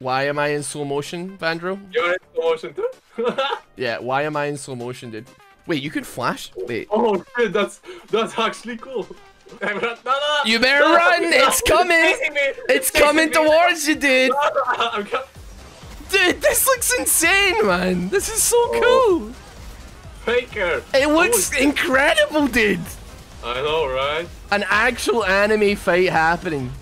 Why am I in slow motion, Vandro? You're in slow motion too? Yeah, why am I in slow motion, dude? Wait, you can flash? Wait. Oh shit, that's actually cool. No. You better run! It's coming! It's coming towards you, dude! Dude, this looks insane, man! This is so cool! Faker! It looks incredible, dude! I know, right? An actual anime fight happening.